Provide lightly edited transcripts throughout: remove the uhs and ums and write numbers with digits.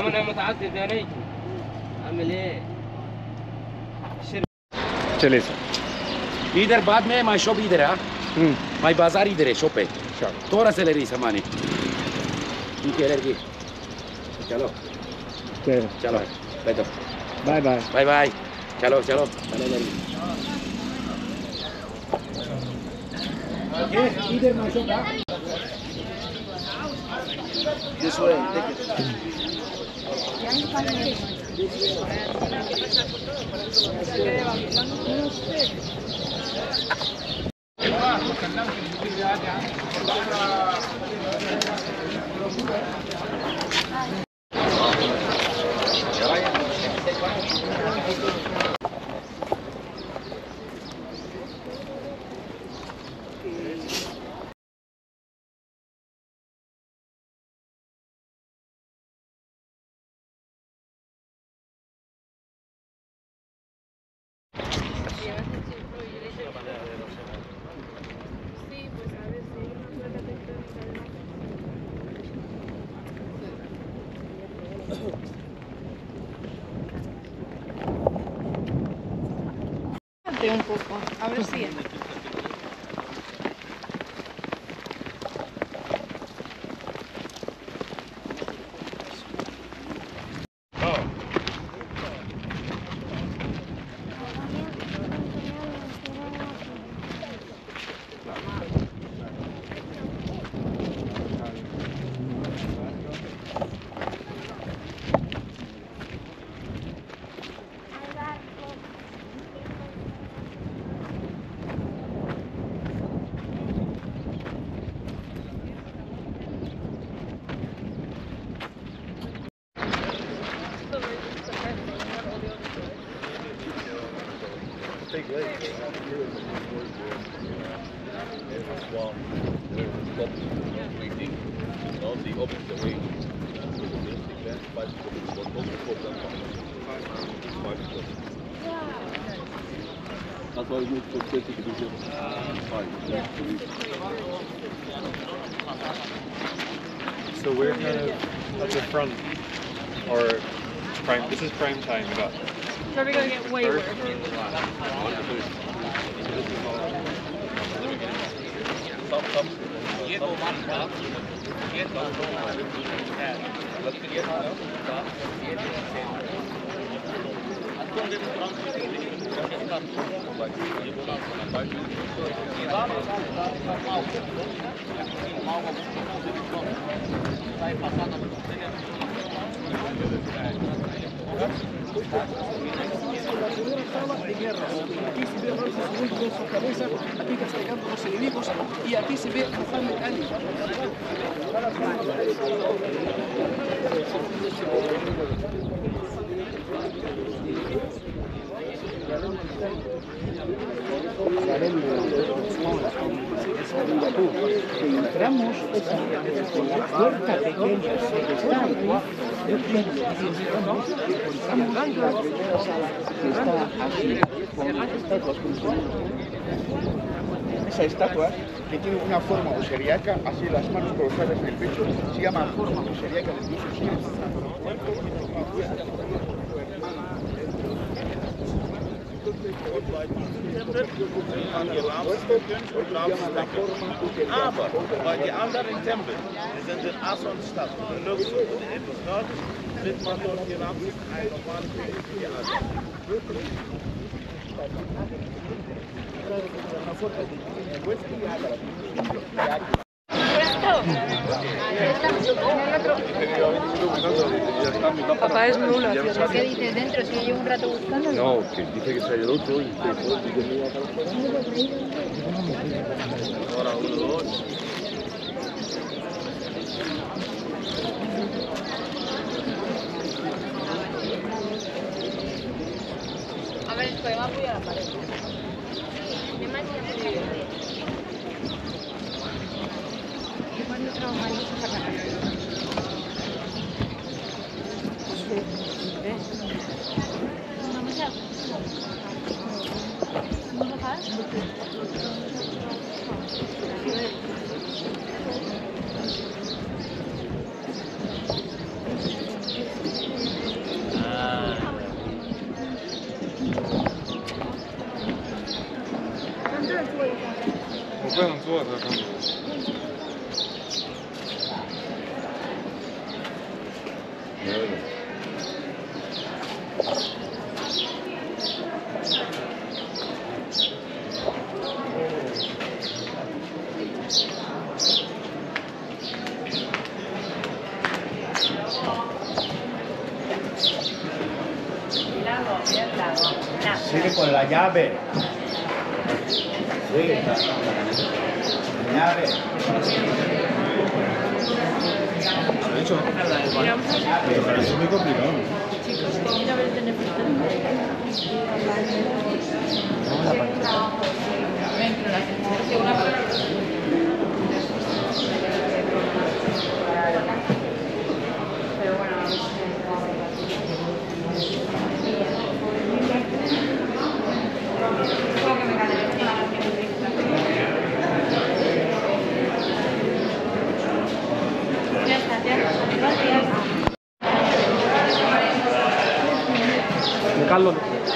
انا متعدد يا نيجي عامل ايه؟ चले सर इधर बाद में माय शॉप इधर है माय बाजार इधर है शॉप है थोड़ा सा ले रही सामान ठीक है लड़की चलो चलो बैठो बाय बाय बाय बाय चलो चलो चलो लड़की इधर माय शॉप है this way take it un poco, a ver si es. Aswan, stop waiting, the opposite way. That's why we moved to 30 division 5. So we're kind of at the front, or prime. This is prime time. We got. So we're gonna get way worse. Aquí se ve Ramses II con su cabeza, aquí castigando a los enemigos, y aquí se ve Muhammad Ali. Entramos por la puerta pequeña que está aquí, esa estatua que tiene una forma osiriaca, así las manos colocadas en el pecho, se llama forma osiriaca del dios Osiris. Aber bei den anderen Tempeln, die sind in Aswan-Stadt, in Nubia, in etwas Norden, findet man dort die Ramses ein normales König wie die anderen. Papá es nulo. ¿Qué dices dentro? Si llevo un rato buscando. no que dice que sale el otro y Ahora 1, 2. A ver, estoy va a apoyar la pared. ¿Cuándo trabajamos esta carrera? ¿Vamos a bajar? 我不想做它干嘛？ Sigue con la llave. Sigue. Llave. ¿Se ha hecho? Pero es muy complicado. Carlos.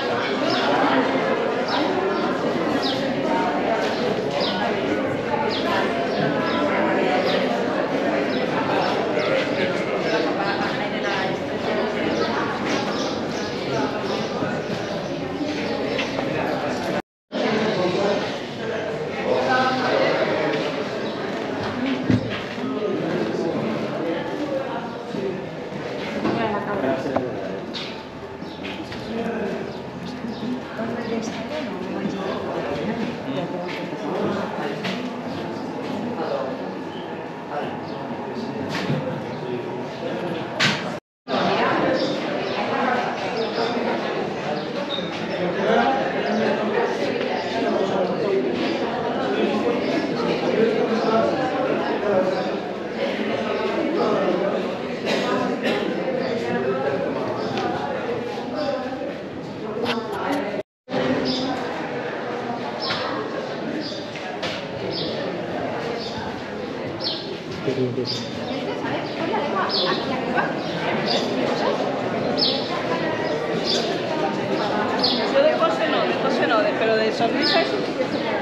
Yo de pose no, pero de sonrisa eso sí que se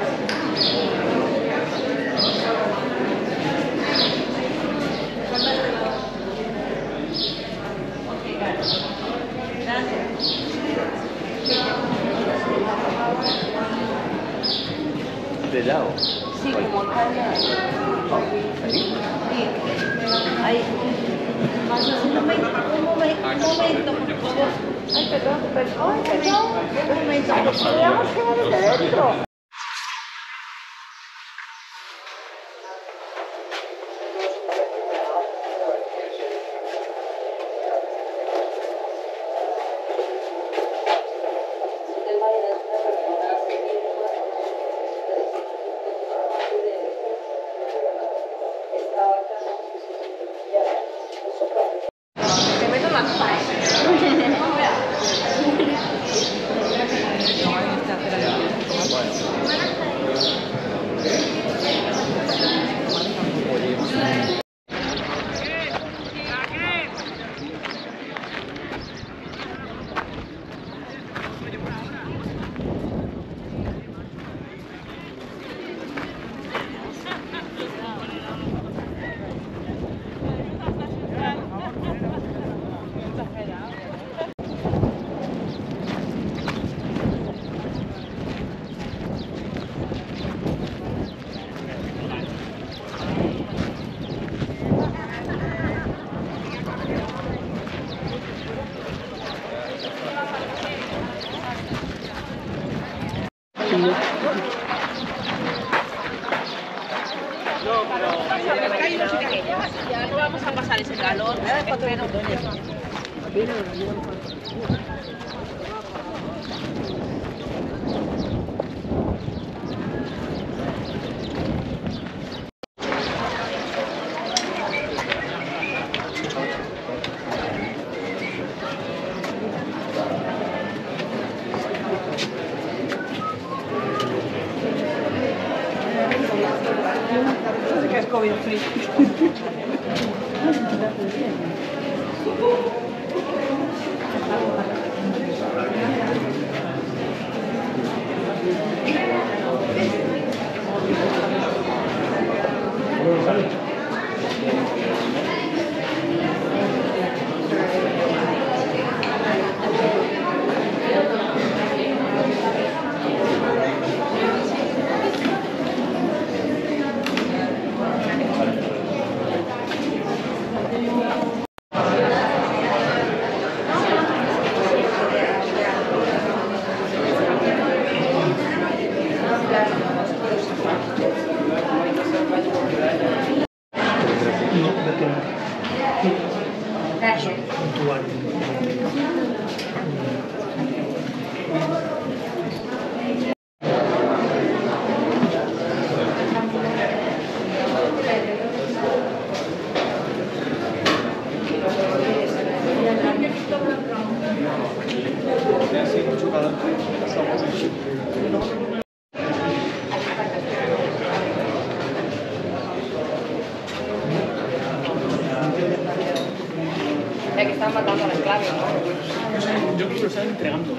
¿De lado? Sí, como acá. ¿Ahí? Ahí. Un momento, por favor. Ay, perdón. Un momento. Podríamos quedar desde dentro. Ya no vamos a pasar ese calor. COVID free. Yo quiero estar entregando.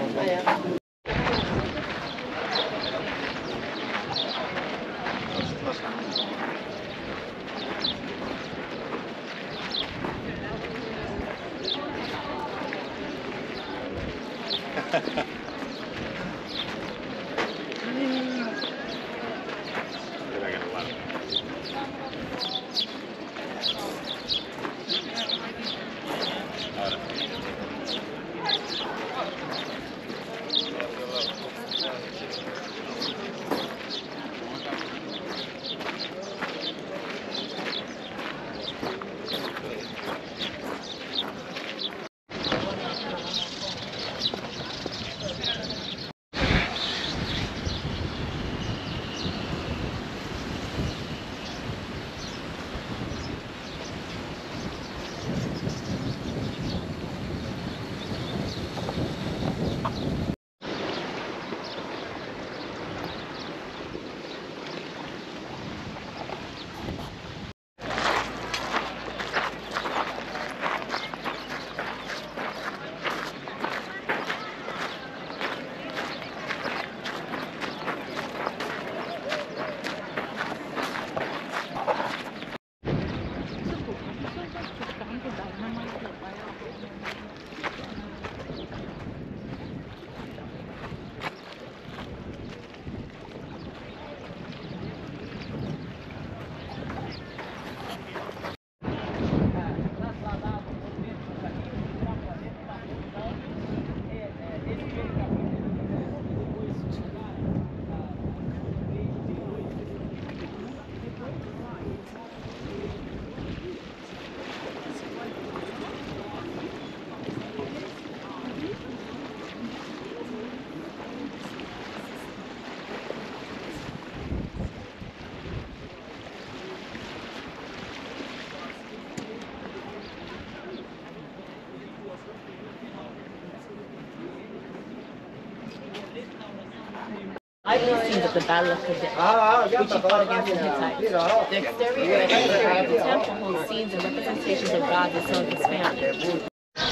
I've seen that the Battle of Kadesh, which he fought against the Hittites. The exterior and interior of the temple holds scenes and representations of God and some of his family.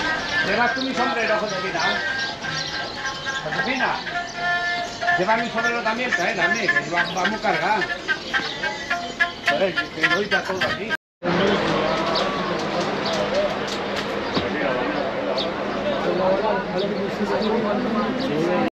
Lleva tú mi sombrero, Josefina. Josefina, lleva mi sombrero también, trae, dame, que vamos a cargar. Joder, que doy ya todo aquí.